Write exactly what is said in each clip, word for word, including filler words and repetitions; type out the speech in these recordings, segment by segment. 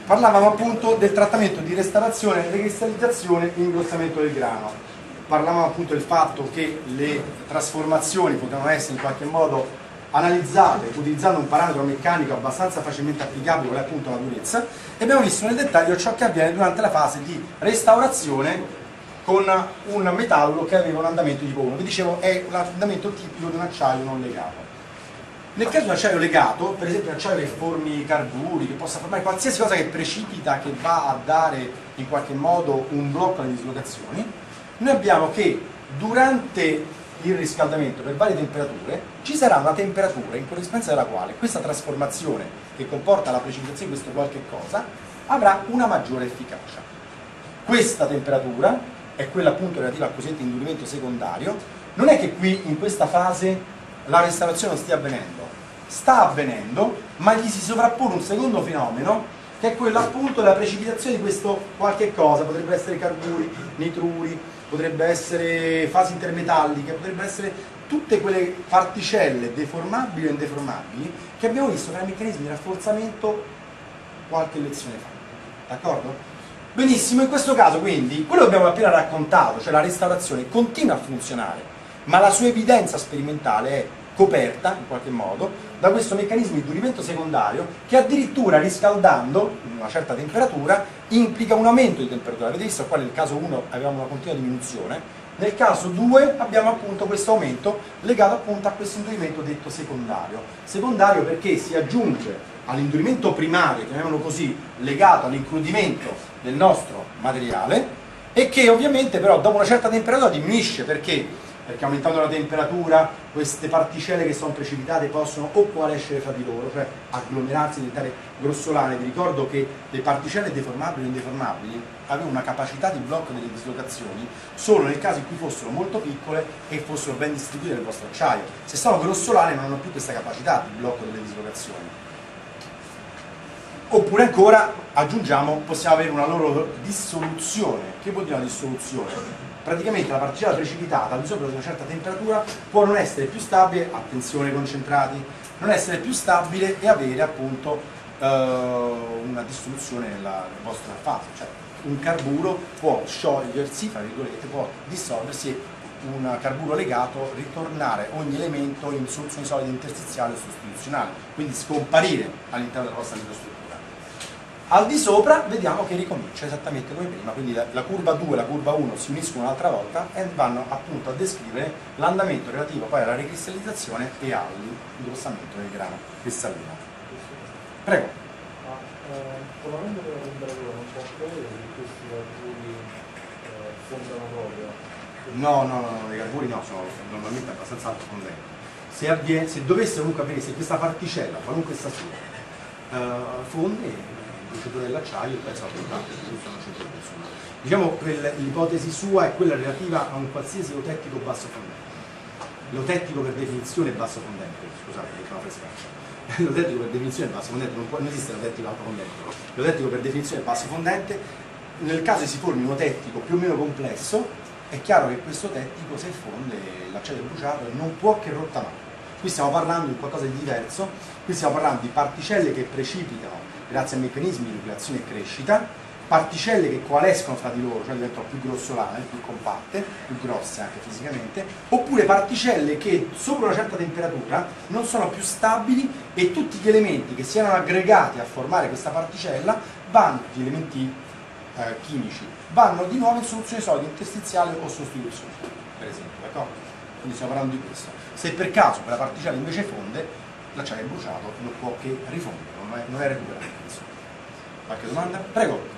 parlavamo appunto del trattamento di restaurazione, decristallizzazione e ingrossamento del grano. Parlavamo appunto del fatto che le trasformazioni potevano essere in qualche modo analizzate utilizzando un parametro meccanico abbastanza facilmente applicabile, qual è appunto la durezza, e abbiamo visto nel dettaglio ciò che avviene durante la fase di restaurazione con un metallo che aveva un andamento tipo uno. Vi dicevo, è l'andamento tipico di un acciaio non legato. Nel caso di un acciaio legato, per esempio un acciaio che formi carburi, che possa formare qualsiasi cosa che precipita, che va a dare in qualche modo un blocco alle dislocazioni, noi abbiamo che durante il riscaldamento per varie temperature ci sarà una temperatura in corrispondenza della quale questa trasformazione, che comporta la precipitazione di questo qualche cosa, avrà una maggiore efficacia. Questa temperatura è quella appunto relativa al cosiddetto indurimento secondario. Non è che qui in questa fase la restaurazione non stia avvenendo, sta avvenendo, ma gli si sovrappone un secondo fenomeno che è quello appunto della precipitazione di questo qualche cosa, potrebbe essere carburi, nitruri, potrebbe essere fasi intermetalliche, potrebbe essere tutte quelle particelle deformabili o indeformabili che abbiamo visto tra i meccanismi di rafforzamento qualche lezione fa. D'accordo? Benissimo, in questo caso quindi quello che abbiamo appena raccontato, cioè la restaurazione, continua a funzionare, ma la sua evidenza sperimentale è coperta in qualche modo da questo meccanismo di indurimento secondario che addirittura riscaldando in una certa temperatura implica un aumento di temperatura. Avete visto qua nel caso uno avevamo una continua diminuzione, nel caso due abbiamo appunto questo aumento legato appunto a questo indurimento detto secondario. Secondario perché si aggiunge all'indurimento primario, chiamiamolo così, legato all'incrudimento del nostro materiale e che ovviamente però dopo una certa temperatura diminuisce. Perché? Perché aumentando la temperatura queste particelle che sono precipitate possono o coalescere fra di loro, cioè agglomerarsi, diventare grossolane. Vi ricordo che le particelle deformabili e indeformabili avevano una capacità di blocco delle dislocazioni solo nel caso in cui fossero molto piccole e fossero ben distribuite nel vostro acciaio. Se sono grossolane non hanno più questa capacità di blocco delle dislocazioni. Oppure ancora, aggiungiamo, possiamo avere una loro dissoluzione. Che vuol dire una dissoluzione? Praticamente la particella precipitata al di sopra di una certa temperatura può non essere più stabile, attenzione concentrati, non essere più stabile e avere appunto eh, una dissoluzione nella, nel vostro fase, cioè un carburo può sciogliersi, tra virgolette, può dissolversi e un carburo legato ritornare ogni elemento in soluzione solida interstiziale o sostituzionale, quindi scomparire all'interno della vostra microstruttura. Al di sopra vediamo che ricomincia esattamente come prima, quindi la, la curva due e la curva uno si uniscono un'altra volta e vanno appunto a descrivere l'andamento relativo poi alla ricristallizzazione e all'ingrossamento del grano cristallino. Prego. Ma eh, con l'aumento della temperatura non può accadere che questi carburi eh, fondano proprio? No, no, no, no, i carburi no, sono normalmente abbastanza alto fondenti. Se, avviene, se dovesse comunque avvenire, se questa particella, qualunque sta su, eh, fonde il bruciatore dell'acciaio e pezzo a contatto, diciamo che l'ipotesi sua è quella relativa a un qualsiasi eutettico basso fondente. L'eutettico per definizione è basso fondente, scusate, che una frescaccia. L'eutettico per definizione è basso fondente, non, può, non esiste l'eutettico alto fondente. L'eutettico per definizione è basso fondente. Nel caso si formi un eutettico più o meno complesso, è chiaro che questo eutettico, se fonde l'acciaio bruciato, non può che rottamare. Qui stiamo parlando di qualcosa di diverso, qui stiamo parlando di particelle che precipitano grazie a meccanismi di nucleazione e crescita, particelle che coalescono fra di loro, cioè diventano più grossolane, più compatte, più grosse anche fisicamente, oppure particelle che sopra una certa temperatura non sono più stabili e tutti gli elementi che si erano aggregati a formare questa particella, vanno, gli elementi eh, chimici, vanno di nuovo in soluzione solida interstiziale o sostituzione, per esempio, d'accordo? Quindi stiamo parlando di questo. Se per caso quella particella invece fonde, l'acciaio bruciato non può che rifondere, non è, non è recuperabile. Qualche domanda? Prego.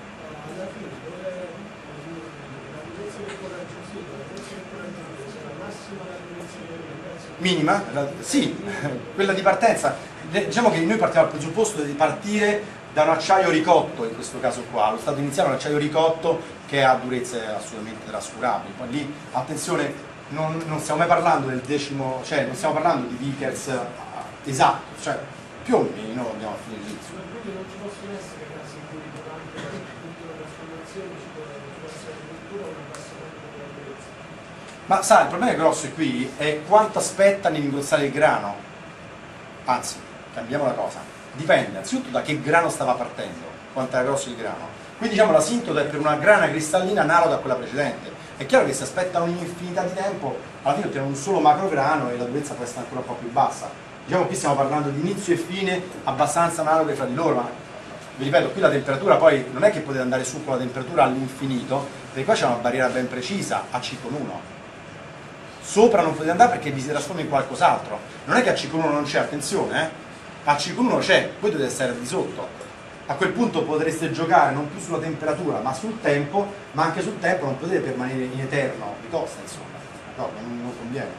Minima? Sì, quella di partenza. Diciamo che noi partiamo dal presupposto di partire da un acciaio ricotto, in questo caso qua. Lo stato iniziale è un acciaio ricotto che ha durezze assolutamente trascurabili. Poi lì, attenzione, non, non stiamo mai parlando del decimo, cioè non stiamo parlando di Vickers esatto, cioè più o meno andiamo a finire lì. Quindi non ci possono essere casi in cui durante la trasformazione ci può essere addirittura una bassa durezza. Ma sai, il problema grosso qui è quanto aspetta nell'ingrossare il grano. Anzi, cambiamo la cosa. Dipende anzitutto da che grano stava partendo. quanto era grosso il grano. Quindi diciamo l'asintota è per una grana cristallina analoga a quella precedente. È chiaro che se aspettano un'infinità di tempo, alla fine ottengono un solo macrograno e la durezza può essere ancora un po' più bassa. Diciamo qui stiamo parlando di inizio e fine abbastanza analoghe fra di loro, ma vi ripeto, qui la temperatura poi non è che potete andare su con la temperatura all'infinito, perché qua c'è una barriera ben precisa, a C con uno. Sopra non potete andare perché vi si trasforma in qualcos'altro. Non è che a C con uno non c'è, attenzione, eh? A C con uno c'è, voi dovete stare di sotto. A quel punto potreste giocare non più sulla temperatura ma sul tempo, ma anche sul tempo non potete permanere in eterno, vi costa insomma, no, non, non conviene.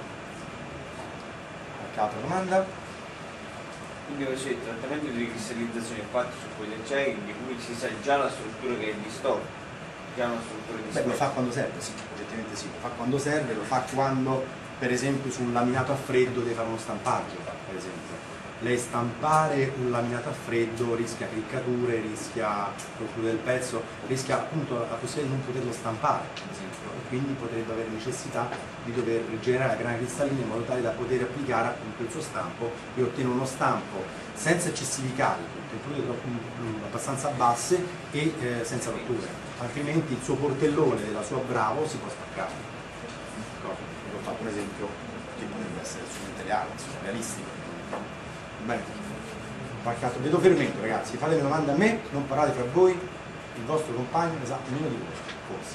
Qualche altra domanda? Quindi invece il trattamento di ricristallizzazione fatto su quegli acciai di cui si sa già la struttura che è distorta, già una struttura distorta. Beh, lo fa quando serve, sì, oggettivamente sì, lo fa quando serve, lo fa quando per esempio sul laminato a freddo deve fare uno stampaggio, per esempio. Lei stampare un laminato a freddo rischia criccature, rischia rotture del pezzo, rischia appunto la possibilità di non poterlo stampare, per esempio, e quindi potrebbe avere necessità di dover rigenerare la grana cristallina in modo tale da poter applicare appunto il suo stampo e ottenere uno stampo senza eccessivi carichi, temperature abbastanza basse e eh, senza rotture, altrimenti il suo portellone della sua Bravo si può staccare. Ho fatto un esempio che potrebbe essere strumentale, realistico. Bene, qualche altro, vedo fermento ragazzi, fate le domande a me, non parlate fra voi, il vostro compagno ne sa meno di voi, forse.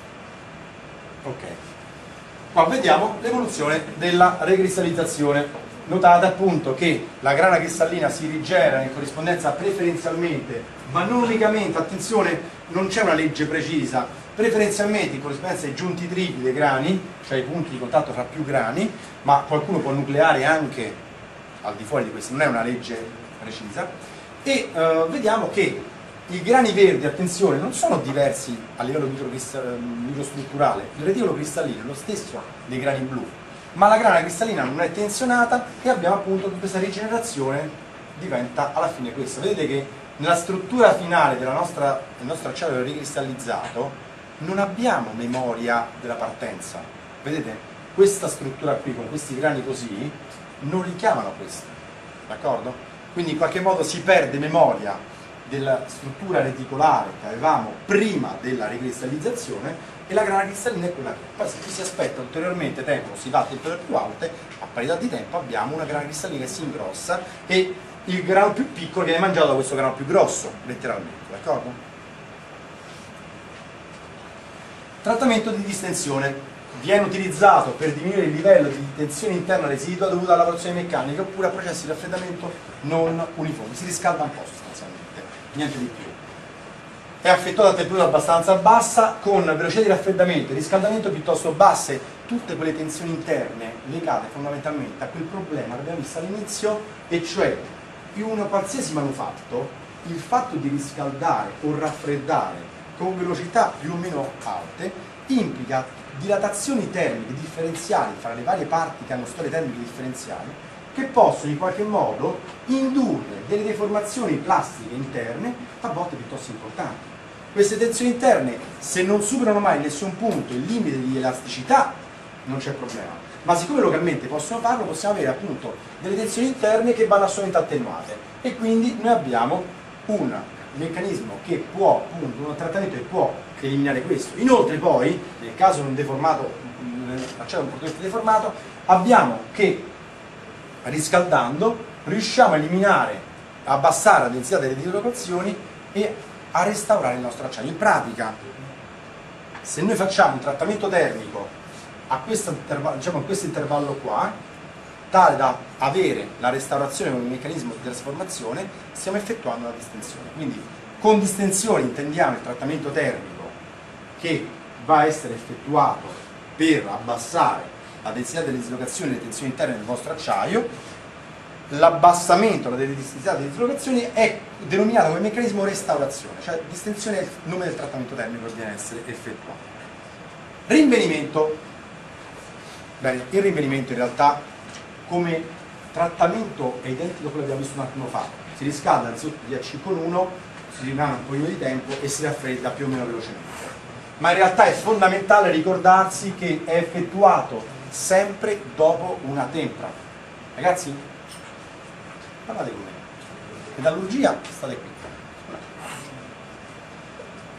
Ok, qua vediamo l'evoluzione della recristallizzazione. Notate appunto che la grana cristallina si rigenera in corrispondenza preferenzialmente, ma non unicamente, attenzione, non c'è una legge precisa, preferenzialmente in corrispondenza ai giunti tripli dei grani, cioè i punti di contatto fra più grani, ma qualcuno può nucleare anche al di fuori di questo, non è una legge precisa, e uh, vediamo che i grani verdi, attenzione, non sono diversi a livello microstrutturale, il reticolo cristallino è lo stesso dei grani blu, ma la grana cristallina non è tensionata e abbiamo appunto che questa rigenerazione diventa alla fine questa. Vedete che nella struttura finale della nostra, del nostro acciaio ricristallizzato non abbiamo memoria della partenza, vedete? Questa struttura qui con questi grani così non richiamano questo, d'accordo? Quindi in qualche modo si perde memoria della struttura reticolare che avevamo prima della ricristallizzazione e la grana cristallina è quella che poi se ci si aspetta ulteriormente tempo, si va a temperature più alte, a parità di tempo abbiamo una grana cristallina che si ingrossa e il grano più piccolo viene mangiato da questo grano più grosso, letteralmente, d'accordo? Trattamento di distensione. Viene utilizzato per diminuire il livello di tensione interna residua dovuta alla lavorazione meccanica oppure a processi di raffreddamento non uniformi, si riscalda un po' sostanzialmente, niente di più. È effettuato a temperatura abbastanza bassa con velocità di raffreddamento e riscaldamento piuttosto basse, tutte quelle tensioni interne legate fondamentalmente a quel problema che abbiamo visto all'inizio, e cioè in un qualsiasi manufatto il fatto di riscaldare o raffreddare con velocità più o meno alte implica dilatazioni termiche differenziali fra le varie parti che hanno storie termiche differenziali che possono in qualche modo indurre delle deformazioni plastiche interne a volte piuttosto importanti. Queste tensioni interne, se non superano mai in nessun punto il limite di elasticità, non c'è problema, ma siccome localmente possono farlo, possiamo avere appunto delle tensioni interne che vanno assolutamente attenuate e quindi noi abbiamo un meccanismo che può, appunto, un trattamento che può eliminare questo. Inoltre poi, nel caso di un deformato, acciaio completamente deformato, abbiamo che riscaldando riusciamo a eliminare, a abbassare la densità delle dislocazioni e a restaurare il nostro acciaio. In pratica, se noi facciamo un trattamento termico a questo intervallo, diciamo a questo intervallo qua, tale da avere la restaurazione con il meccanismo di trasformazione, stiamo effettuando la distensione. Quindi con distensione intendiamo il trattamento termico che va a essere effettuato per abbassare la densità delle dislocazioni e le tensioni interne del vostro acciaio. L'abbassamento delle densità delle dislocazioni è denominato come meccanismo restaurazione, cioè distensione è il nome del trattamento termico che viene a essere effettuato. Rinvenimento. Bene, il rinvenimento in realtà come trattamento è identico a quello che abbiamo visto un attimo fa. Si riscalda al sotto di A C con uno, si rimane un pochino di tempo e si raffredda più o meno velocemente. Ma in realtà è fondamentale ricordarsi che è effettuato sempre dopo una tempra. Ragazzi, parlate con me. Metallurgia, state qui.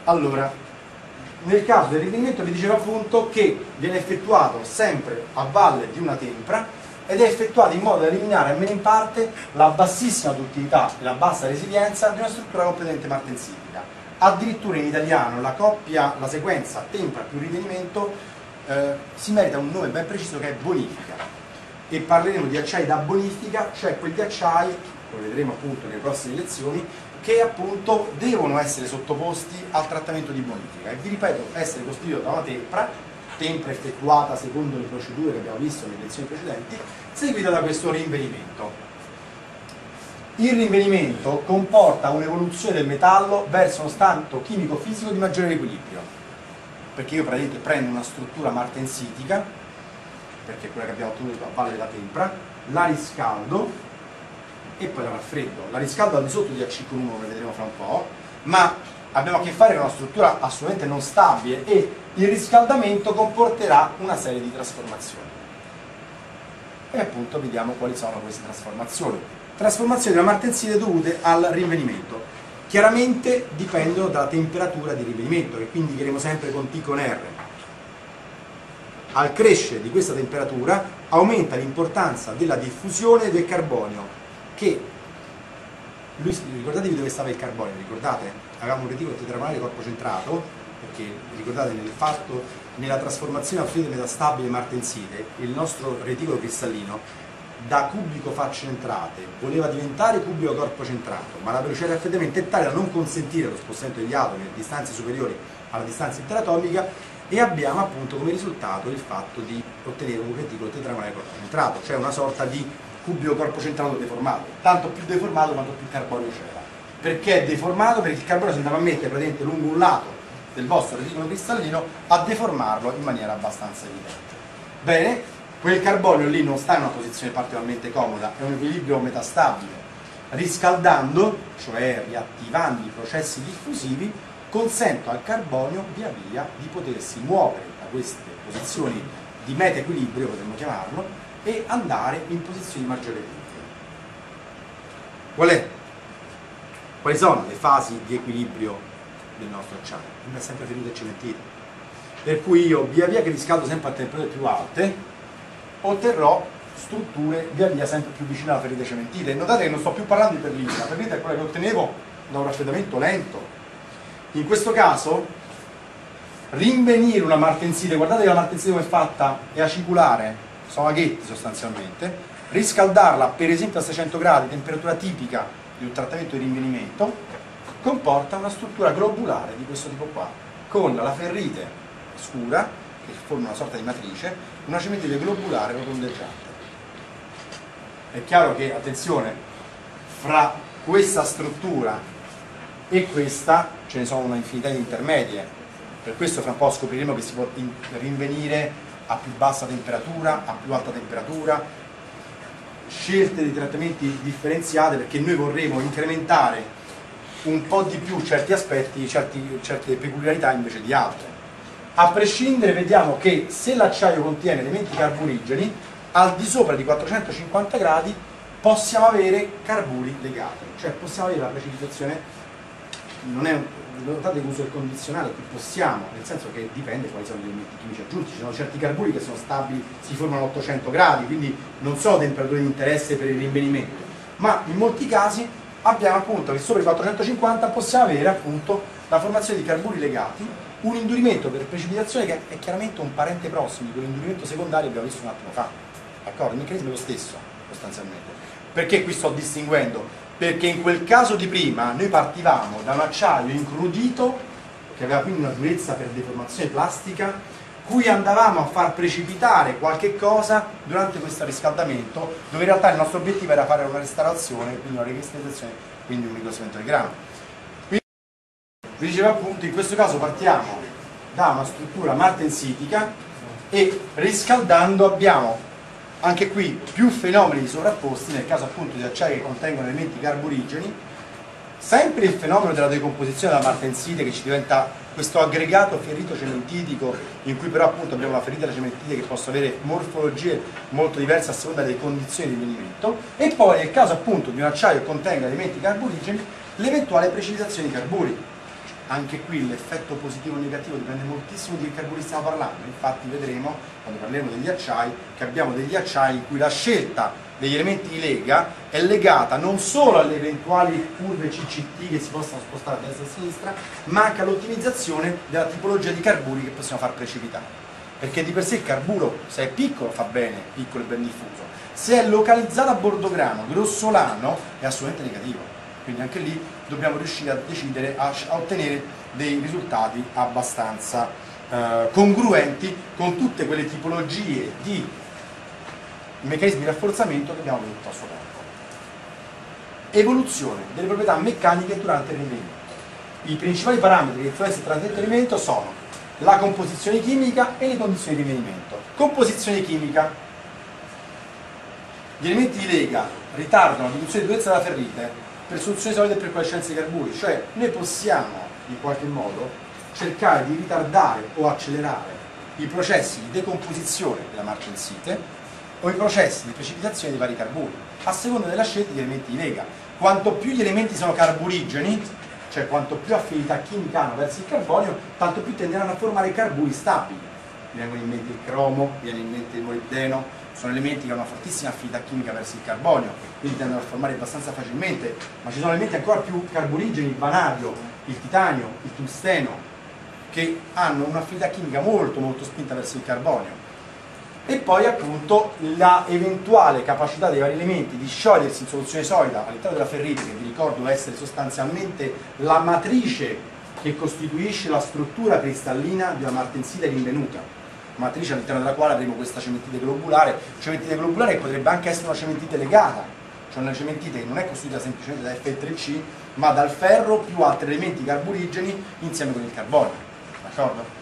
Allora, nel caso del rinvenimento vi dicevo appunto che viene effettuato sempre a valle di una tempra ed è effettuato in modo da eliminare almeno in parte la bassissima duttilità e la bassa resilienza di una struttura completamente martensitica. Addirittura in italiano la coppia, la sequenza tempra più rinvenimento eh, si merita un nome ben preciso che è bonifica, e parleremo di acciai da bonifica, cioè quegli acciai, lo vedremo appunto nelle prossime lezioni, che appunto devono essere sottoposti al trattamento di bonifica, e vi ripeto, essere costituito da una tempra, tempra effettuata secondo le procedure che abbiamo visto nelle lezioni precedenti, seguita da questo rinvenimento. Il rinvenimento comporta un'evoluzione del metallo verso uno stato chimico-fisico di maggiore equilibrio, perché io praticamente prendo una struttura martensitica, perché è quella che abbiamo ottenuto a valle della tempra, la riscaldo e poi la raffreddo. La riscaldo al di sotto di A C con uno, lo vedremo fra un po', ma abbiamo a che fare con una struttura assolutamente non stabile e il riscaldamento comporterà una serie di trasformazioni. E appunto vediamo quali sono queste trasformazioni. Trasformazioni della martensite dovute al rinvenimento. Chiaramente dipendono dalla temperatura di rinvenimento, che quindi indicheremo sempre con T con R. Al crescere di questa temperatura aumenta l'importanza della diffusione del carbonio, che, lui, ricordatevi dove stava il carbonio, ricordate? Avevamo un reticolo tetragonale corpo centrato, perché ricordate nel fatto, nella trasformazione a fluide metastabile martensite, il nostro reticolo cristallino da cubico facce entrate voleva diventare cubico corpo centrato, ma la velocità di raffreddamento è tale da non consentire lo spostamento degli atomi a distanze superiori alla distanza interatomica, e abbiamo appunto come risultato il fatto di ottenere un reticolo tetragonale corpo centrato, cioè una sorta di cubico corpo centrato deformato, tanto più deformato quanto più carbonio c'era. Perché è deformato? Perché il carbonio si andava a mettere praticamente lungo un lato del vostro reticolo cristallino a deformarlo in maniera abbastanza evidente. Bene, quel carbonio lì non sta in una posizione particolarmente comoda, è un equilibrio metastabile. Riscaldando, cioè riattivando i processi diffusivi, consento al carbonio via via di potersi muovere da queste posizioni di meta-equilibrio, potremmo chiamarlo, e andare in posizioni di maggiore equilibrio. Qual è? Quali sono le fasi di equilibrio del nostro acciaio? È sempre ferita e cementita. Per cui io, via via che riscaldo sempre a temperature più alte, otterrò strutture via via sempre più vicine alla ferita cementita. E notate che non sto più parlando di perlita, la perlita è quella che ottenevo da un raffreddamento lento. In questo caso, rinvenire una martensite, guardate che la martensite come è fatta, è aciculare, sono aghetti sostanzialmente, riscaldarla per esempio a seicento gradi, temperatura tipica di un trattamento di rinvenimento, comporta una struttura globulare di questo tipo qua, con la ferrite scura, che forma una sorta di matrice, una cementite globulare rotondeggiante. È chiaro che, attenzione, fra questa struttura e questa ce ne sono una infinità di intermedie, per questo fra un po' scopriremo che si può rinvenire a più bassa temperatura, a più alta temperatura, scelte di trattamenti differenziate, perché noi vorremmo incrementare un po' di più certi aspetti, certi, certe peculiarità invece di altre. A prescindere vediamo che se l'acciaio contiene elementi carburigeni, al di sopra di quattrocentocinquanta gradi possiamo avere carburi legati, cioè possiamo avere la precipitazione, non è un, notate che uso il condizionale, qui possiamo, nel senso che dipende quali sono gli elementi chimici aggiunti. Ci sono certi carburi che sono stabili, si formano a ottocento gradi, quindi non sono temperature di interesse per il rinvenimento, ma in molti casi abbiamo appunto che sopra i quattrocentocinquanta possiamo avere appunto la formazione di carburi legati, un indurimento per precipitazione che è chiaramente un parente prossimo di quell'indurimento secondario che abbiamo visto un attimo fa, d'accordo? Il meccanismo è lo stesso sostanzialmente. Perché qui sto distinguendo? Perché in quel caso di prima noi partivamo da un acciaio incrudito, che aveva quindi una durezza per deformazione plastica, cui andavamo a far precipitare qualche cosa durante questo riscaldamento, dove in realtà il nostro obiettivo era fare una restaurazione, quindi una ricristallizzazione, quindi un riconoscimento del grano. Quindi, vi dicevo appunto, in questo caso partiamo da una struttura martensitica e riscaldando abbiamo anche qui più fenomeni sovrapposti, nel caso appunto di acciai che contengono elementi carburigeni, sempre il fenomeno della decomposizione della martensite, che ci diventa questo aggregato ferrito cementitico, in cui però appunto abbiamo la ferrita e la cementite che possono avere morfologie molto diverse a seconda delle condizioni di rinvenimento, e poi nel caso appunto di un acciaio che contenga elementi carburigeni, l'eventuale precipitazione di carburi. Anche qui l'effetto positivo o negativo dipende moltissimo di che carburi stiamo parlando. Infatti vedremo, quando parleremo degli acciai, che abbiamo degli acciai in cui la scelta degli elementi di lega è legata non solo alle eventuali curve C C T che si possono spostare a destra e a sinistra, ma anche all'ottimizzazione della tipologia di carburi che possiamo far precipitare. Perché di per sé il carburo, se è piccolo, fa bene, piccolo e ben diffuso. Se è localizzato a bordo grano, grossolano, è assolutamente negativo. Quindi anche lì dobbiamo riuscire a decidere, a, a ottenere dei risultati abbastanza eh, congruenti con tutte quelle tipologie di meccanismi di rafforzamento che abbiamo visto a suo tempo. Evoluzione delle proprietà meccaniche durante il rinvenimento. I principali parametri che influenzano il trattamento del rinvenimento sono la composizione chimica e le condizioni di rinvenimento. Composizione chimica. Gli elementi di lega ritardano la riduzione di durezza della ferrite per soluzioni solide e per coescenza di carburi, cioè noi possiamo in qualche modo cercare di ritardare o accelerare i processi di decomposizione della martensite o i processi di precipitazione dei vari carburi, a seconda della scelta degli elementi di lega. Quanto più gli elementi sono carburigeni, cioè quanto più affinità chimica hanno verso il carbonio, tanto più tenderanno a formare carburi stabili. Mi vengono in mente il cromo, mi viene in mente il molibdeno, sono elementi che hanno una fortissima affinità chimica verso il carbonio, quindi tendono a formare abbastanza facilmente, ma ci sono elementi ancora più carburigeni, il vanadio, il titanio, il tungsteno, che hanno un'affinità chimica molto molto spinta verso il carbonio. E poi appunto la eventuale capacità dei vari elementi di sciogliersi in soluzione solida all'interno della ferrite, che vi ricordo essere sostanzialmente la matrice che costituisce la struttura cristallina di una martensite rinvenuta, matrice all'interno della quale avremo questa cementite globulare, cementite globulare che potrebbe anche essere una cementite legata, cioè una cementite che non è costituita semplicemente da F tre C, ma dal ferro più altri elementi carburigeni insieme con il carbonio, d'accordo?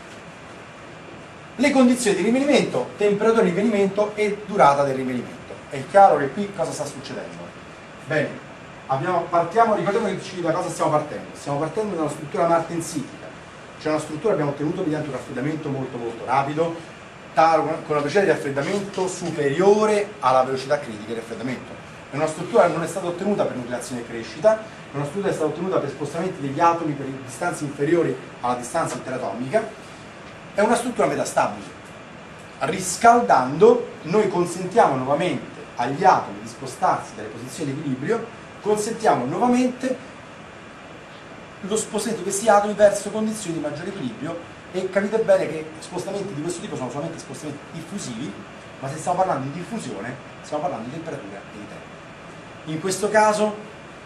Le condizioni di rinvenimento, temperatura di rinvenimento e durata del rinvenimento. È chiaro che qui cosa sta succedendo? Bene, abbiamo, partiamo, ricordiamoci da cosa stiamo partendo. Stiamo partendo da una struttura martensitica, cioè una struttura che abbiamo ottenuto mediante un raffreddamento molto molto rapido, con una velocità di raffreddamento superiore alla velocità critica di raffreddamento. È una struttura che non è stata ottenuta per nucleazione e crescita, è una struttura che è stata ottenuta per spostamenti degli atomi per distanze inferiori alla distanza interatomica. È una struttura metastabile. Riscaldando noi consentiamo nuovamente agli atomi di spostarsi dalle posizioni di equilibrio, consentiamo nuovamente lo spostamento di questi atomi verso condizioni di maggiore equilibrio, e capite bene che spostamenti di questo tipo sono solamente spostamenti diffusivi, ma se stiamo parlando di diffusione stiamo parlando di temperatura e di tempo. In questo caso,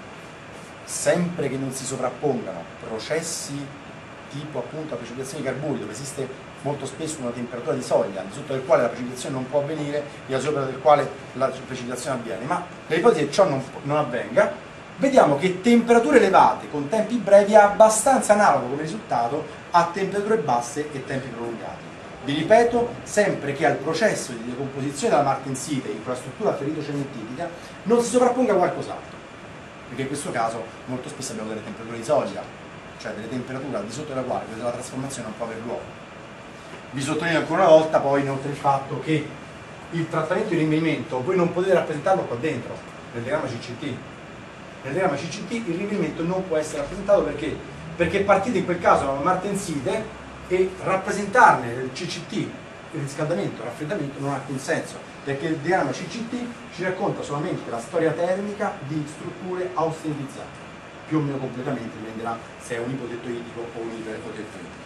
sempre che non si sovrappongano processi tipo appunto la precipitazione di carburi, dove esiste molto spesso una temperatura di soglia al di sotto del quale la precipitazione non può avvenire e al sopra del quale la precipitazione avviene, ma nell'ipotesi che ciò non, non avvenga, vediamo che temperature elevate con tempi brevi è abbastanza analogo come risultato a temperature basse e tempi prolungati. Vi ripeto, sempre che al processo di decomposizione della martensite in quella struttura ferrito-cementitica non si sovrapponga qualcos'altro, perché in questo caso molto spesso abbiamo delle temperature di soglia, cioè delle temperature al di sotto della quale la trasformazione non può aver luogo. Vi sottolineo ancora una volta poi inoltre il fatto che il trattamento di rinvenimento voi non potete rappresentarlo qua dentro, nel diagramma C C T. Nel diagramma C C T il rinvenimento non può essere rappresentato perché? Perché partite in quel caso da una martensite e rappresentarne il C C T, il riscaldamento, il raffreddamento, non ha alcun senso, perché il diagramma C C T ci racconta solamente la storia termica di strutture austenitizzate. Più o meno completamente dipenderà se è un ipotetto idrico o un ipotetto idrico.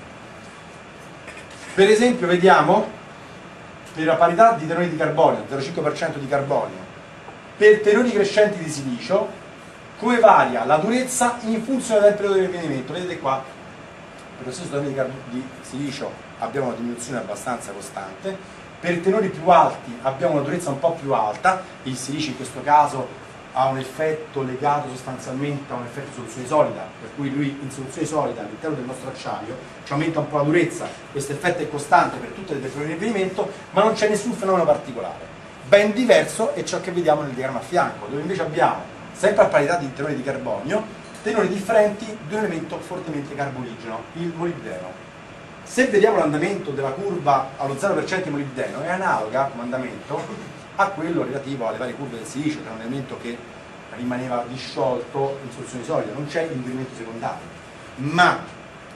Per esempio vediamo per la parità di tenori di carbonio, zero virgola cinque per cento di carbonio, per tenori crescenti di silicio, come varia la durezza in funzione del periodo di rinvenimento. Vedete qua, per lo stesso tenore di, di silicio abbiamo una diminuzione abbastanza costante, per tenori più alti abbiamo una durezza un po' più alta, il silicio in questo caso ha un effetto legato sostanzialmente a un effetto di soluzione solida, per cui lui in soluzione solida all'interno del nostro acciaio ci aumenta un po' la durezza, questo effetto è costante per tutte le temperature di rinvenimento, ma non c'è nessun fenomeno particolare. Ben diverso è ciò che vediamo nel diagramma a fianco, dove invece abbiamo, sempre a parità di tenori di carbonio, tenori differenti di un elemento fortemente carburigeno, il molibdeno. Se vediamo l'andamento della curva allo zero per cento di molibdeno, è analoga come andamento a quello relativo alle varie curve del silicio, che è un elemento che rimaneva disciolto in soluzione solida, non c'è il rinvenimento secondario. Ma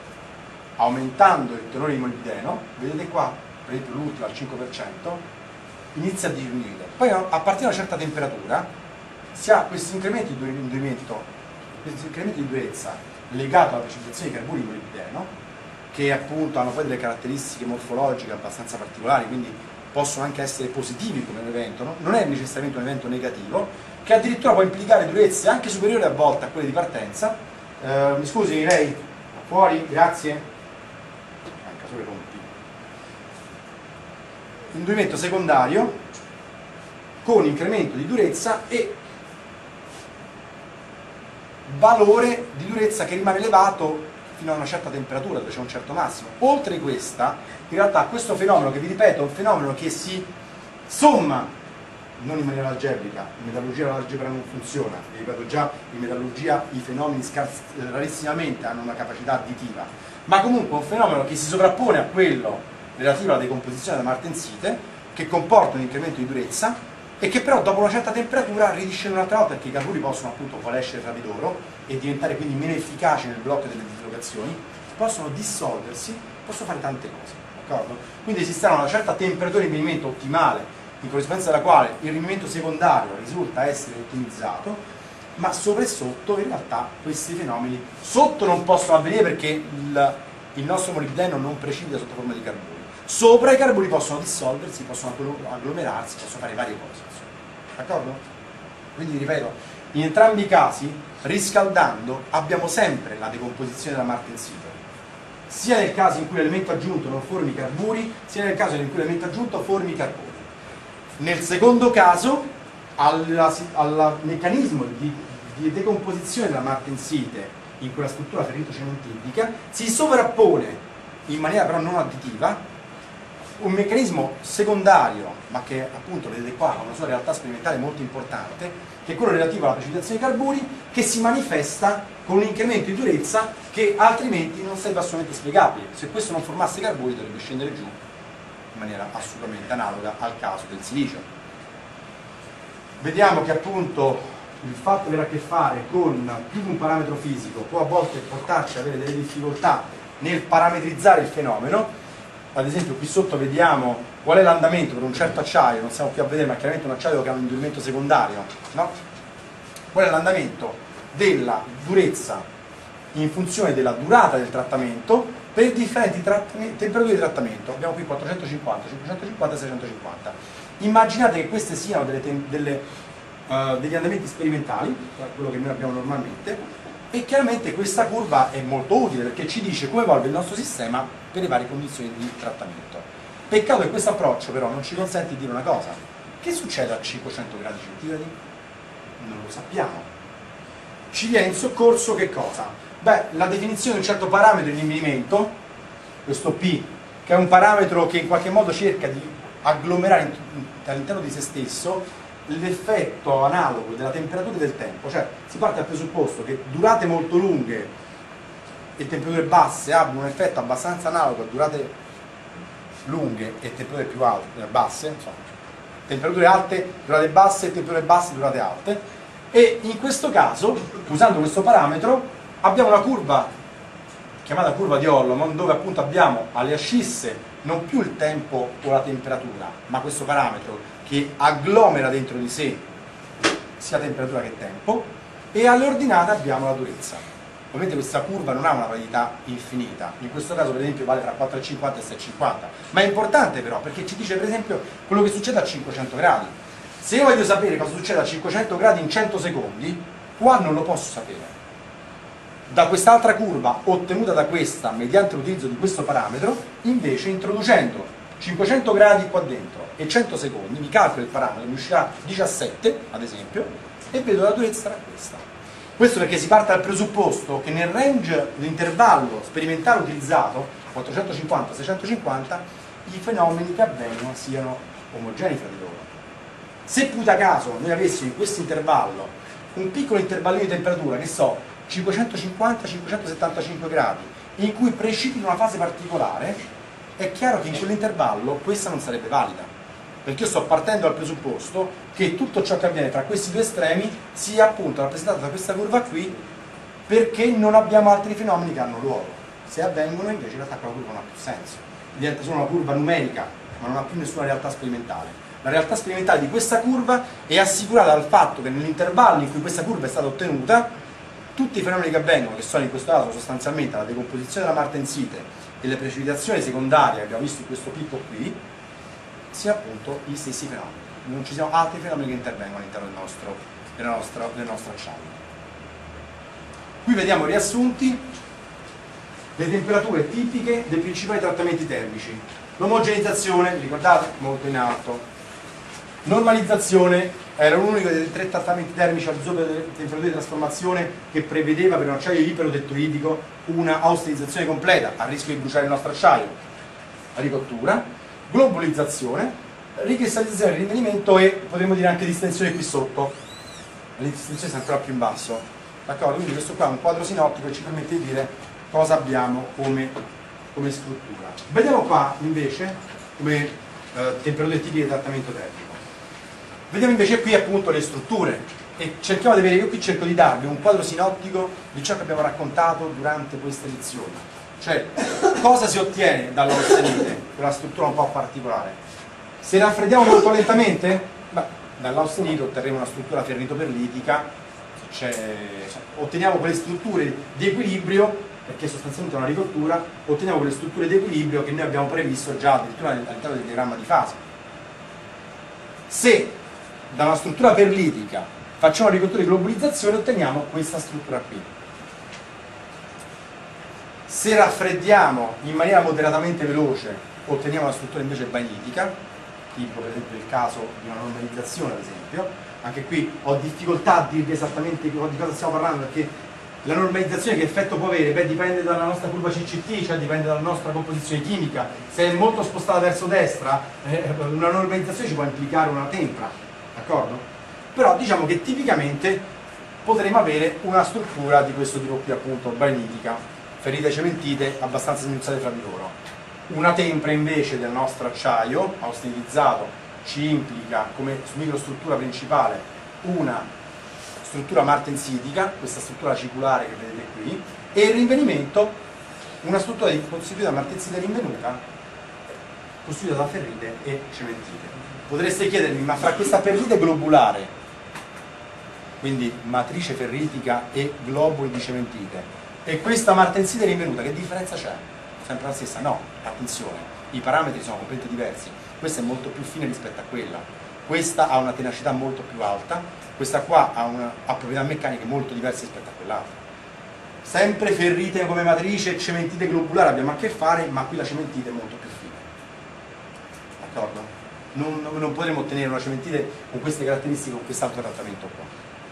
aumentando il tenore di molibdeno, vedete qua, per esempio l'ultimo al cinque per cento, inizia a diminuire. Poi a partire da una certa temperatura si ha questo incremento di indurimento, questo incremento di durezza legato alla precipitazione di carburi di molibdeno, che appunto hanno poi delle caratteristiche morfologiche abbastanza particolari, quindi possono anche essere positivi come un evento, no? Non è necessariamente un evento negativo, che addirittura può implicare durezze anche superiori a volte a quelle di partenza. Eh, mi scusi, lei? Fuori? Grazie. Manca solo i rompi. Indurimento secondario con incremento di durezza e valore di durezza che rimane elevato fino a una certa temperatura, dove c'è un certo massimo. Oltre questa, in realtà questo fenomeno, che vi ripeto è un fenomeno che si somma, non in maniera algebrica, in metallurgia l'algebra non funziona, vi ripeto già, in metallurgia i fenomeni rarissimamente hanno una capacità additiva, ma comunque un fenomeno che si sovrappone a quello relativo alla decomposizione della martensite, che comporta un incremento di durezza e che però dopo una certa temperatura ridiscende un'altra volta, perché i carburi possono appunto coalescere tra di loro e diventare quindi meno efficaci nel blocco delle dislocazioni, possono dissolversi, possono fare tante cose, d'accordo? Quindi esisterà una certa temperatura di rinvenimento ottimale, in corrispondenza della quale il rinvenimento secondario risulta essere ottimizzato, ma sopra e sotto in realtà questi fenomeni sotto non possono avvenire perché il, il nostro molibdeno non precipita sotto forma di carburi. Sopra i carburi possono dissolversi, possono agglomerarsi, possono fare varie cose, d'accordo? Quindi ripeto, in entrambi i casi, riscaldando, abbiamo sempre la decomposizione della martensite, sia nel caso in cui l'elemento aggiunto non formi carburi, sia nel caso in cui l'elemento aggiunto formi carburi. Nel secondo caso, al meccanismo di, di decomposizione della martensite in quella struttura ferrito-cementititica si sovrappone in maniera però non additiva un meccanismo secondario, ma che appunto vedete qua ha una sua realtà sperimentale molto importante, che è quello relativo alla precipitazione dei carburi, che si manifesta con un incremento di durezza che altrimenti non sarebbe assolutamente spiegabile. Se questo non formasse carburi dovrebbe scendere giù in maniera assolutamente analoga al caso del silicio. Vediamo che appunto il fatto di avere a che fare con più di un parametro fisico può a volte portarci ad avere delle difficoltà nel parametrizzare il fenomeno. Ad esempio qui sotto vediamo qual è l'andamento per un certo acciaio, non stiamo più a vedere, ma chiaramente un acciaio che ha un indurimento secondario, no? Qual è l'andamento della durezza in funzione della durata del trattamento per differenti temperature di trattamento. Abbiamo qui quattrocentocinquanta, cinquecentocinquanta, seicentocinquanta. Immaginate che queste siano delle, delle, uh, degli andamenti sperimentali, quello che noi abbiamo normalmente, e chiaramente questa curva è molto utile perché ci dice come evolve il nostro sistema per le varie condizioni di trattamento. Peccato che questo approccio però non ci consente di dire una cosa: che succede a cinquecento gradi centigradi? Non lo sappiamo. Ci viene in soccorso che cosa? Beh, la definizione di un certo parametro di rinvenimento, questo P, che è un parametro che in qualche modo cerca di agglomerare all'interno di se stesso l'effetto analogo della temperatura e del tempo, cioè si parte dal presupposto che durate molto lunghe e temperature basse abbiano un effetto abbastanza analogo a durate lunghe e temperature più alte, basse, insomma, temperature alte, durate basse e temperature basse, durate alte, e in questo caso, usando questo parametro, abbiamo una curva chiamata curva di Holloman, dove appunto abbiamo alle ascisse non più il tempo o la temperatura, ma questo parametro che agglomera dentro di sé sia temperatura che tempo, e alle ordinate abbiamo la durezza. Ovviamente questa curva non ha una validità infinita, in questo caso per esempio vale tra quattro virgola cinquanta e sei virgola cinquanta, ma è importante però perché ci dice per esempio quello che succede a cinquecento gradi. Se io voglio sapere cosa succede a cinquecento gradi in cento secondi, qua non lo posso sapere. Da quest'altra curva, ottenuta da questa mediante l'utilizzo di questo parametro, invece introducendo cinquecento gradi qua dentro e cento secondi, mi calcolo il parametro, mi uscirà diciassette ad esempio, e vedo la durezza sarà questa. Questo perché si parte dal presupposto che nel range, l'intervallo sperimentale utilizzato, quattrocentocinquanta seicentocinquanta, i fenomeni che avvengono siano omogenei fra di loro. Se puta caso noi avessimo in questo intervallo un piccolo intervallino di temperatura, che so, cinquecentocinquanta cinquecentosettantacinque gradi, in cui precipita una fase particolare, è chiaro che in quell'intervallo questa non sarebbe valida, perché io sto partendo dal presupposto che tutto ciò che avviene tra questi due estremi sia appunto rappresentato da questa curva qui, perché non abbiamo altri fenomeni che hanno luogo. Se avvengono invece in realtà quella curva non ha più senso, diventa solo una curva numerica, ma non ha più nessuna realtà sperimentale. La realtà sperimentale di questa curva è assicurata dal fatto che nell'intervallo in cui questa curva è stata ottenuta, tutti i fenomeni che avvengono, che sono in questo caso sostanzialmente la decomposizione della martensite e le precipitazioni secondarie che abbiamo visto in questo picco qui, siano appunto gli stessi fenomeni. Non ci siano altri fenomeni che intervengono all'interno del nostro, della nostra, del nostro acciaio. Qui vediamo riassunti le temperature tipiche dei principali trattamenti termici. L'omogenizzazione, ricordate, molto in alto. Normalizzazione era l'unico dei tre trattamenti termici al di sopra delle temperature di trasformazione che prevedeva per un acciaio iperotettoidico una austerizzazione completa, a rischio di bruciare il nostro acciaio. Ricottura, globulizzazione, ricristallizzazione, rinvenimento e potremmo dire anche distensione qui sotto. La distensione è ancora più in basso. D'accordo? Quindi questo qua è un quadro sinottico che ci permette di dire cosa abbiamo come, come struttura. Vediamo qua invece come eh, temperature tipiche di trattamento termico. Vediamo invece qui appunto le strutture e cerchiamo di vedere, io qui cerco di darvi un quadro sinottico di ciò che abbiamo raccontato durante queste lezioni, cioè cosa si ottiene dall'austenite, quella struttura un po' particolare. Se raffreddiamo molto lentamente, beh, dall'austenite otterremo una struttura ferrito-perlitica, cioè, otteniamo quelle strutture di equilibrio, perché sostanzialmente è una ricottura, otteniamo quelle strutture di equilibrio che noi abbiamo previsto già addirittura all'interno del diagramma di fase. Se da una struttura perlitica facciamo una ricottura di globulizzazione, otteniamo questa struttura qui. Se raffreddiamo in maniera moderatamente veloce, otteniamo una struttura invece bagnitica, tipo per esempio il caso di una normalizzazione ad esempio. Anche qui ho difficoltà a dirvi esattamente di cosa stiamo parlando, perché la normalizzazione che effetto può avere? Beh, dipende dalla nostra curva C C T, cioè dipende dalla nostra composizione chimica. Se è molto spostata verso destra, eh, una normalizzazione ci può implicare una tempra, d'accordo? Però diciamo che tipicamente potremo avere una struttura di questo tipo qui, appunto, bagnitica, ferrite cementite abbastanza sminuzzate fra di loro. Una tempra invece del nostro acciaio austenitizzato ci implica come microstruttura principale una struttura martensitica, questa struttura aciculare che vedete qui, e il rinvenimento una struttura costituita da martensite rinvenuta costituita da ferrite e cementite. Potreste chiedermi, ma fra questa ferrite globulare, quindi matrice ferritica e globuli di cementite, e questa martensite rinvenuta, che differenza c'è? Sempre la stessa? No, attenzione, i parametri sono completamente diversi. Questa è molto più fine rispetto a quella, questa ha una tenacità molto più alta, questa qua ha, una, ha proprietà meccaniche molto diverse rispetto a quell'altra. Sempre ferrite come matrice e cementite globulare abbiamo a che fare, ma qui la cementite è molto più fine. D'accordo? Non, non, non potremo ottenere una cementite con queste caratteristiche con quest'altro trattamento qua.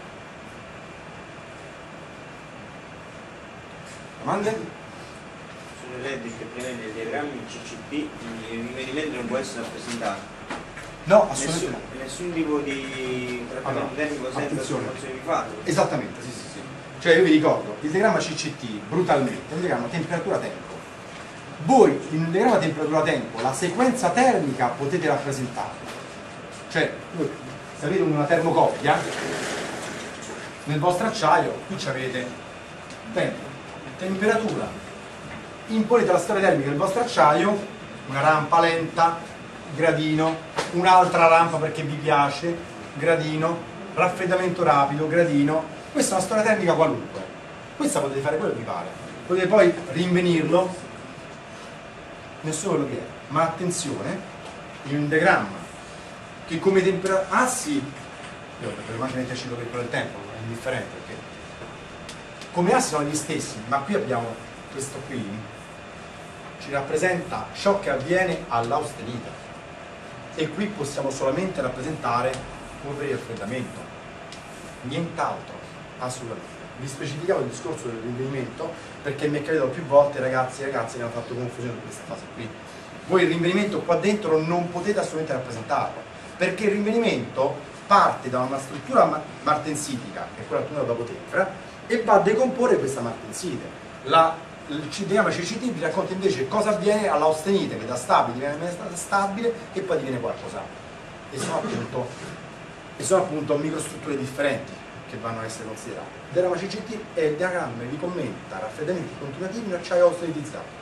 Domande? Lei dice che prima nei diagrammi C C P il rinvenimento non può essere rappresentato. No, assolutamente nessun, no. Nessun tipo di trattamento Allora, termico senza attenzione. trasformazione di fase. Esattamente, sì, sì, sì. Cioè io vi ricordo, il diagramma C C T brutalmente è un diagramma temperatura-tempo. Voi in un diagramma temperatura-tempo la sequenza termica potete rappresentarla. Cioè, voi, se avete una termocoppia, nel vostro acciaio, qui avete tempo, temperatura, imponete la storia termica del vostro acciaio, una rampa lenta, gradino, un'altra rampa perché vi piace, gradino, raffreddamento rapido, gradino. Questa è una storia termica qualunque. Questa potete fare quello che vi pare. Potete poi rinvenirlo, nessuno quello che è. Ma attenzione, in un diagramma che come temperatura... Ah sì, io potrei anche metterci per quello del tempo, è indifferente perché come assi sono gli stessi, ma qui abbiamo questo qui ci rappresenta ciò che avviene all'austenite e qui possiamo solamente rappresentare come per il raffreddamento, nient'altro, assolutamente. Vi specificavo il discorso del rinvenimento perché mi è capitato più volte ragazzi e ragazze che hanno fatto confusione in questa fase qui. Voi il rinvenimento qua dentro non potete assolutamente rappresentarlo perché il rinvenimento parte da una struttura martensitica, che è quella ottenuta dopo tempra, e va a decomporre questa martensite. La Il diagramma C C T vi racconta invece cosa avviene all'austenite, che da stabile diviene stabile e poi diviene qualcos'altro. E sono appunto, e sono appunto microstrutture differenti. che vanno a essere considerati. Il diagramma C C T è il diagramma che commenta raffreddamenti continuativi in acciaio austeritizzato.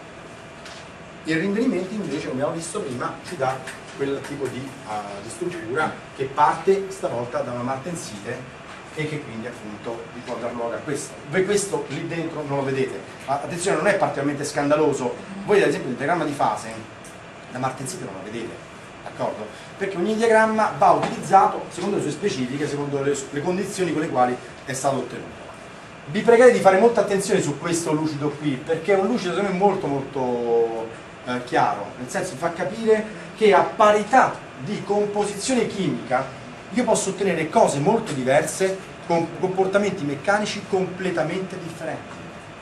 Il rinvenimento invece, come abbiamo visto prima, ci dà quel tipo di, uh, di struttura che parte stavolta da una martensite e che quindi appunto vi può dar luogo a questo. Voi questo lì dentro non lo vedete, ma attenzione, non è particolarmente scandaloso. Voi ad esempio il diagramma di fase, la martensite non la vedete, d'accordo? Perché ogni diagramma va utilizzato secondo le sue specifiche, secondo le, le condizioni con le quali è stato ottenuto. Vi pregherei di fare molta attenzione su questo lucido qui, perché è un lucido secondo me molto molto eh, chiaro, nel senso fa capire che a parità di composizione chimica io posso ottenere cose molto diverse con comportamenti meccanici completamente differenti.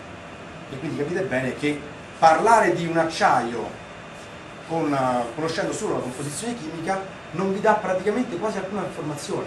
E quindi capite bene che parlare di un acciaio con, uh, conoscendo solo la composizione chimica non vi dà praticamente quasi alcuna informazione.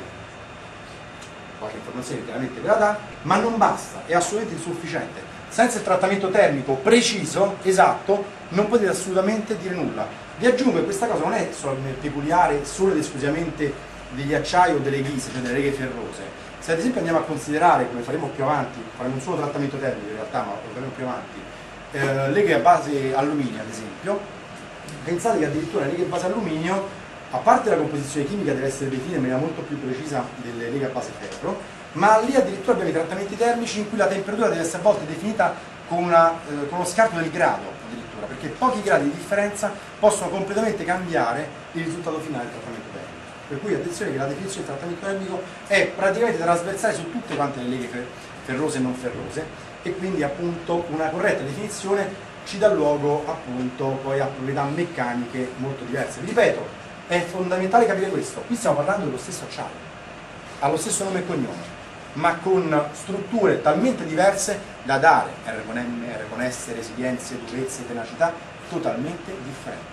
Qualche informazione chiaramente ve la dà, ma non basta, è assolutamente insufficiente. Senza il trattamento termico preciso, esatto, non potete assolutamente dire nulla. Vi aggiungo che questa cosa non è solamente peculiare solo ed esclusivamente degli acciai o delle ghise, cioè delle leghe ferrose. Se ad esempio andiamo a considerare, come faremo più avanti, faremo un solo trattamento termico in realtà, ma lo faremo più avanti, eh, leghe a base alluminio ad esempio, pensate che addirittura le leghe a base alluminio, a parte la composizione chimica deve essere definita in maniera molto più precisa delle leghe a base ferro, ma lì addirittura abbiamo i trattamenti termici in cui la temperatura deve essere a volte definita con, una, eh, con uno scarto del grado addirittura, perché pochi gradi di differenza possono completamente cambiare il risultato finale del trattamento termico. Per cui attenzione che la definizione del trattamento termico è praticamente trasversale su tutte quante le leghe ferrose e non ferrose, e quindi appunto una corretta definizione ci dà luogo appunto poi a proprietà meccaniche molto diverse. Vi ripeto, è fondamentale capire questo, qui stiamo parlando dello stesso acciaio, ha lo stesso nome e cognome, ma con strutture talmente diverse da dare R con M, R con S, resilienze, durezze, tenacità totalmente differenti.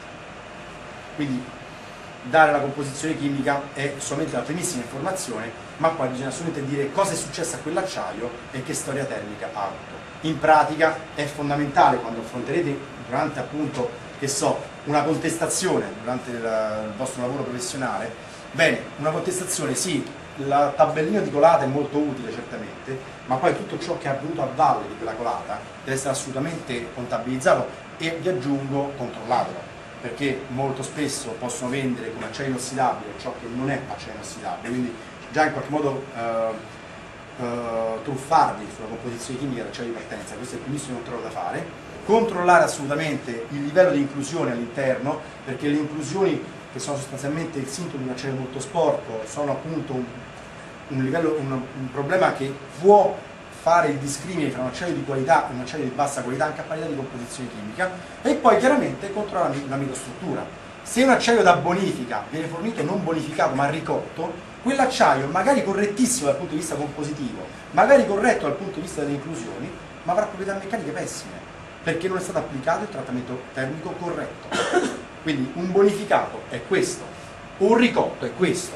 Quindi dare la composizione chimica è solamente la primissima informazione, ma poi bisogna assolutamente dire cosa è successo a quell'acciaio e che storia termica ha avuto. In pratica è fondamentale quando affronterete durante appunto, che so, una contestazione durante il, il vostro lavoro professionale. Bene, una contestazione sì, il tabellino di colata è molto utile certamente, ma poi tutto ciò che è avvenuto a valle di quella colata deve essere assolutamente contabilizzato e, vi aggiungo, controllato, perché molto spesso possono vendere come acciaio inossidabile ciò che non è acciaio inossidabile, quindi già in qualche modo eh, Uh, truffarvi sulla composizione chimica dell'acciaio di partenza. Questo è il primissimo controllo da fare. Controllare assolutamente il livello di inclusione all'interno, perché le inclusioni, che sono sostanzialmente il sintomo di un acciaio molto sporco, sono appunto un, un, livello, un, un problema che può fare il discrimine tra un acciaio di qualità e un acciaio di bassa qualità anche a parità di composizione chimica. E poi chiaramente controllare la microstruttura. Se un acciaio da bonifica viene fornito non bonificato ma ricotto, quell'acciaio magari correttissimo dal punto di vista compositivo, magari corretto dal punto di vista delle inclusioni, ma avrà proprietà meccaniche pessime, perché non è stato applicato il trattamento termico corretto. Quindi un bonificato è questo, un ricotto è questo.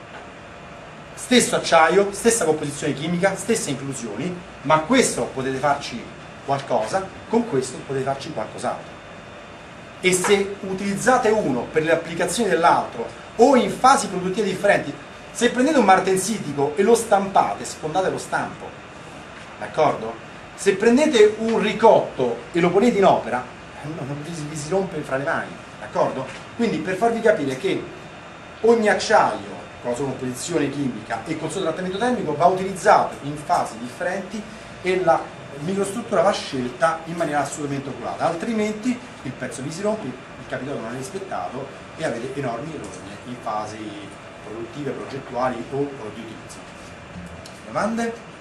Stesso acciaio, stessa composizione chimica, stesse inclusioni, ma questo potete farci qualcosa, con questo potete farci qualcos'altro. E se utilizzate uno per le applicazioni dell'altro o in fasi produttive differenti, se prendete un martensitico e lo stampate, sfondate lo stampo, d'accordo? Se prendete un ricotto e lo ponete in opera, non vi si rompe fra le mani, d'accordo? Quindi per farvi capire che ogni acciaio con la sua composizione chimica e col suo trattamento termico va utilizzato in fasi differenti e la microstruttura va scelta in maniera assolutamente oculata, altrimenti il pezzo vi si rompe, il capitolo non è rispettato e avete enormi rogne in fasi produttive, progettuali o di utilizzo. Domande?